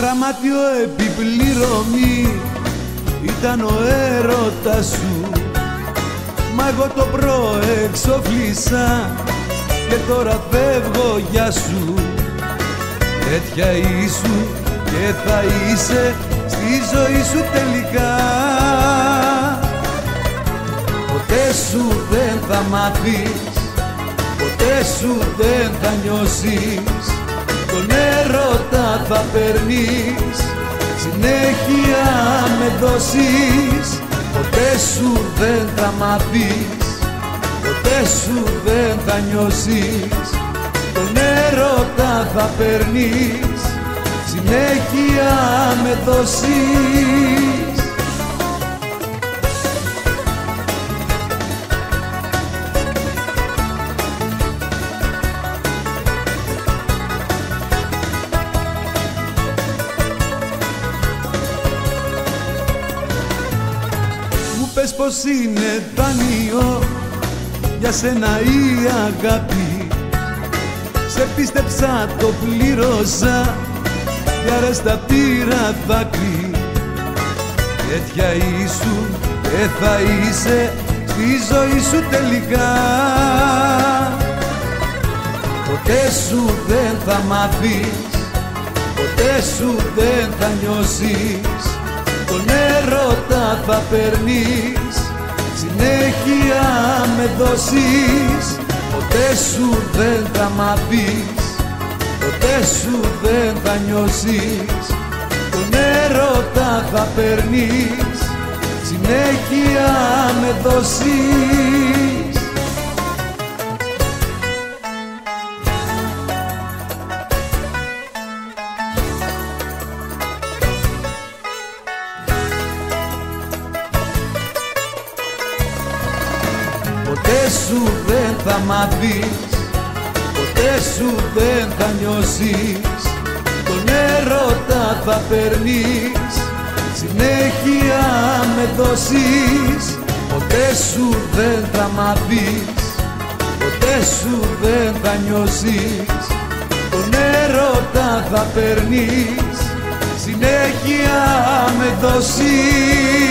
Γραμμάτιο επιπληρωμή ήταν ο έρωτας σου, μα εγώ το προεξοφλήσα και τώρα φεύγω για σου. Τέτοια ήσου και θα είσαι στη ζωή σου τελικά. Ποτέ σου δεν θα μάθεις, ποτέ σου δεν θα νιώσεις, τον έρωτα θα παίρνεις, συνέχεια με δώσεις. Ποτέ σου δεν θα μάθεις, ποτέ σου δεν θα νιώσεις, τον έρωτα θα παίρνεις, συνέχεια με δώσεις. Πες πως είναι δάνειο για σένα η αγάπη, σε πίστεψα, το πλήρωσα, για ρέστα πήρα δάκρυ. Τέτοια ήσου και θα είσαι στη ζωή σου τελικά. Ποτέ σου δεν θα μάθεις, ποτέ σου δεν θα νιώσεις, τον έρωτα θα παίρνεις, συνέχεια με δώσεις. Ποτέ σου δεν θα μάθεις, ποτέ σου δεν θα νιώσεις, τον έρωτα θα παίρνεις, συνέχεια με δώσεις. Ποτέ σου δεν θα μάθεις, ποτέ σου δεν θα νιώσεις, τον έρωτα θα παίρνεις, συνέχεια με δώσεις. Ποτέ σου δεν θα μάθεις, ποτέ σου δεν θα νιώσεις, τον έρωτα θα παίρνεις, συνέχεια με δώσεις.